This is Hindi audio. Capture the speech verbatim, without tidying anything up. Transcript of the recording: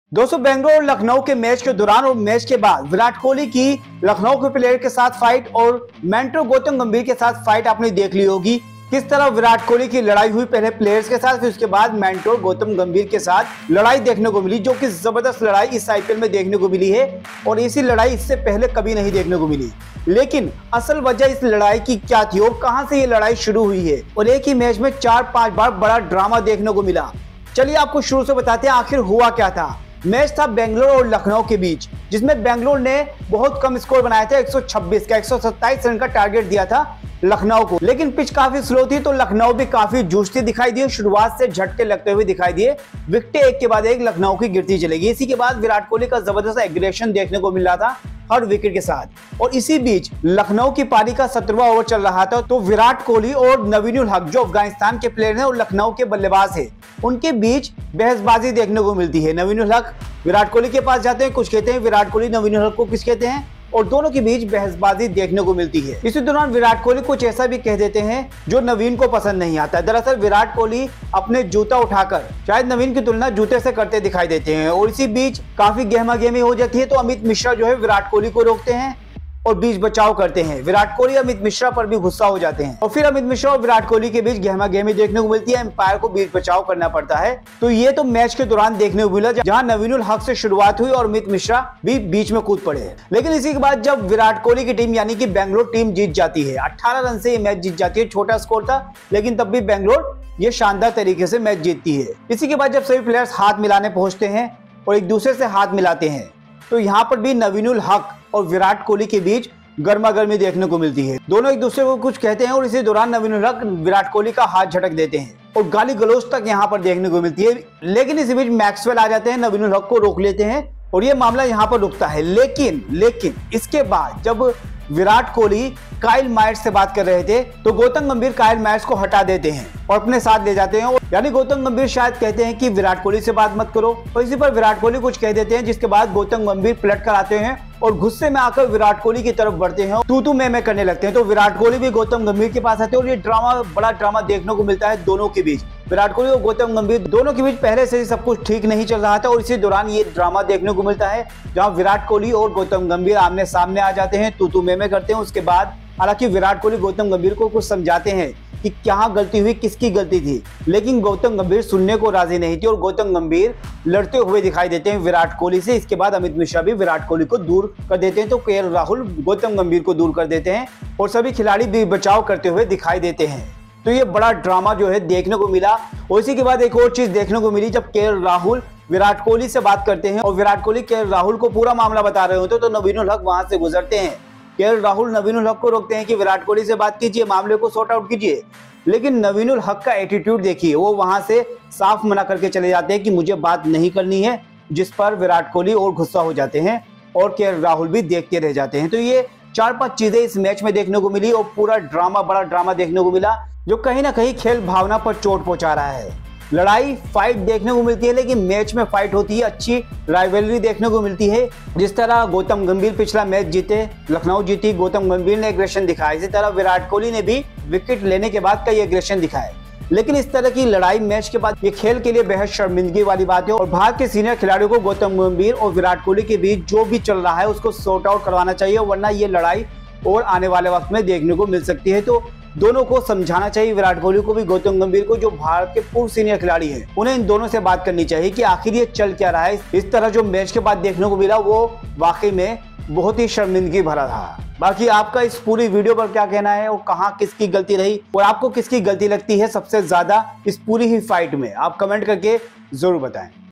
दोस्तों बेंगलोर और लखनऊ के मैच के दौरान और मैच के बाद विराट कोहली की लखनऊ के प्लेयर के साथ फाइट और मेंटर गौतम गंभीर के साथ फाइट आपने देख ली होगी। किस तरह विराट कोहली की लड़ाई हुई पहले प्लेयर्स के साथ, फिर उसके बाद मेंटर गौतम गंभीर के साथ लड़ाई देखने को मिली, जो कि जबरदस्त लड़ाई इस आईपीएल में देखने को मिली है और ऐसी लड़ाई इससे पहले कभी नहीं देखने को मिली। लेकिन असल वजह इस लड़ाई की क्या थी और कहां से ये लड़ाई शुरू हुई है, और एक ही मैच में चार पांच बार बड़ा ड्रामा देखने को मिला। चलिए आपको शुरू से बताते हैं आखिर हुआ क्या था। मैच था बेंगलोर और लखनऊ के बीच, जिसमें बेंगलोर ने बहुत कम स्कोर बनाया था, एक सौ छब्बीस का, एक सौ सत्ताईस रन का टारगेट दिया था लखनऊ को। लेकिन पिच काफी स्लो थी तो लखनऊ भी काफी जूझती दिखाई दी, शुरुआत से झटके लगते हुए दिखाई दिए। विकेटें एक के बाद एक लखनऊ की गिरती चलेगी। इसी के बाद विराट कोहली का जबरदस्त एग्रेशन देखने को मिल रहा था हर विकेट के साथ। और इसी बीच लखनऊ की पारी का सत्रहवां ओवर चल रहा था तो विराट कोहली और नवीन उल हक, जो अफगानिस्तान के प्लेयर हैं और लखनऊ के बल्लेबाज हैं, उनके बीच बहसबाजी देखने को मिलती है। नवीन उल हक विराट कोहली के पास जाते हैं, कुछ कहते हैं, विराट कोहली नवीन उल हक को कुछ कहते हैं और दोनों के बीच बहसबाजी देखने को मिलती है। इसी दौरान विराट कोहली कुछ ऐसा भी कह देते हैं जो नवीन को पसंद नहीं आता। दरअसल विराट कोहली अपने जूता उठाकर शायद नवीन की तुलना जूते से करते दिखाई देते हैं और इसी बीच काफी गहमा गहमी हो जाती है तो अमित मिश्रा जो है विराट कोहली को रोकते हैं और बीच बचाव करते हैं। विराट कोहली अमित मिश्रा पर भी गुस्सा हो जाते हैं और फिर अमित मिश्रा और विराट कोहली के बीच गहमा गहमी देखने को मिलती है। एम्पायर को बीच बचाव करना पड़ता है। तो ये तो मैच के दौरान देखने को मिला, जहां नवीन उल हक से शुरुआत हुई और अमित मिश्रा भी बीच में कूद पड़े। लेकिन इसी के बाद जब विराट कोहली की टीम यानी कि बेंगलोर टीम जीत जाती है, अट्ठारह रन से ये मैच जीत जाती है। छोटा स्कोर था लेकिन तब भी बेंगलोर ये शानदार तरीके से मैच जीतती है। इसी के बाद जब सभी प्लेयर्स हाथ मिलाने पहुंचते हैं और एक दूसरे से हाथ मिलाते हैं तो यहाँ पर भी नवीन उल हक और विराट कोहली के बीच गर्मा गर्मी देखने को मिलती है। दोनों एक दूसरे को कुछ कहते हैं और इसी दौरान नवीन उल हक विराट कोहली का हाथ झटक देते हैं और गाली गलौज तक यहाँ पर देखने को मिलती है। लेकिन इसी बीच मैक्सवेल आ जाते हैं, नवीन उल हक को रोक लेते हैं और ये मामला यहाँ पर रुकता है। लेकिन लेकिन इसके बाद जब विराट कोहली काइल मायर्स से बात कर रहे थे तो गौतम गंभीर काइल मायर्स को हटा देते हैं और अपने साथ ले जाते हैं। यानी गौतम गंभीर शायद कहते हैं कि विराट कोहली से बात मत करो और इसी पर विराट कोहली कुछ कह देते हैं, जिसके बाद गौतम गंभीर पलट कर आते हैं और गुस्से में आकर विराट कोहली की तरफ बढ़ते हैं, तू तू मैं मैं करने लगते हैं। तो विराट कोहली भी गौतम गंभीर के पास आते हैं और ये ड्रामा बड़ा ड्रामा देखने को मिलता है दोनों के बीच। विराट कोहली और गौतम गंभीर दोनों के बीच पहले से ही सब कुछ ठीक नहीं चल रहा था और इसी दौरान ये ड्रामा देखने को मिलता है, जहां विराट कोहली और गौतम गंभीर आमने सामने आ जाते हैं, तू तू मैं मैं करते हैं। उसके बाद हालांकि विराट कोहली गौतम गंभीर को कुछ समझाते हैं कि क्या गलती हुई, किसकी गलती थी, लेकिन गौतम गंभीर सुनने को राजी नहीं थी और गौतम गंभीर लड़ते हुए दिखाई देते हैं विराट कोहली से। इसके बाद अमित मिश्रा भी विराट कोहली को दूर कर देते हैं तो के एल राहुल गौतम गंभीर को दूर कर देते हैं और सभी खिलाड़ी भी बचाव करते हुए दिखाई देते हैं। तो ये बड़ा ड्रामा जो है देखने को मिला। और इसी के बाद एक और चीज देखने को मिली, जब के एल राहुल विराट कोहली से बात करते हैं और विराट कोहली के एल राहुल को पूरा मामला बता रहे होते तो नवीन उल हक वहां से गुजरते हैं। के एल राहुल नवीन उल हक को रोकते हैं कि विराट कोहली से बात कीजिए, मामले को सॉर्ट आउट कीजिए। लेकिन नवीन उल हक का एटीट्यूड देखिए, वो वहां से साफ मना करके चले जाते हैं कि मुझे बात नहीं करनी है, जिस पर विराट कोहली और गुस्सा हो जाते हैं और के एल राहुल भी देखते रह जाते हैं। तो ये चार पांच चीजें इस मैच में देखने को मिली और पूरा ड्रामा बड़ा ड्रामा देखने को मिला, जो कहीं ना कहीं खेल भावना पर चोट पहुंचा रहा है। लड़ाई फाइट देखने को मिलती है लेकिन मैच में फाइट होती है, अच्छी राइवलरी देखने को मिलती है। जिस तरह गौतम गंभीर पिछला मैच जीते, लखनऊ जीती, गौतम गंभीर ने एग्रेशन दिखाया, इसी तरह विराट कोहली ने भी विकेट लेने के बाद कई एग्रेशन दिखाए। लेकिन इस तरह की लड़ाई मैच के बाद ये खेल के लिए बेहद शर्मिंदगी वाली बात है और भारत के सीनियर खिलाड़ियों को गौतम गंभीर और विराट कोहली के बीच जो भी चल रहा है उसको सॉर्ट आउट करवाना चाहिए, वरना ये लड़ाई और आने वाले वक्त में देखने को मिल सकती है। तो दोनों को समझाना चाहिए, विराट कोहली को भी, गौतम गंभीर को, जो भारत के पूर्व सीनियर खिलाड़ी हैं, उन्हें इन दोनों से बात करनी चाहिए कि आखिर ये चल क्या रहा है। इस तरह जो मैच के बाद देखने को मिला वो वाकई में बहुत ही शर्मिंदगी भरा था। बाकी आपका इस पूरी वीडियो पर क्या कहना है और कहां किसकी गलती रही और आपको किसकी गलती लगती है सबसे ज्यादा इस पूरी ही फाइट में, आप कमेंट करके जरूर बताएं।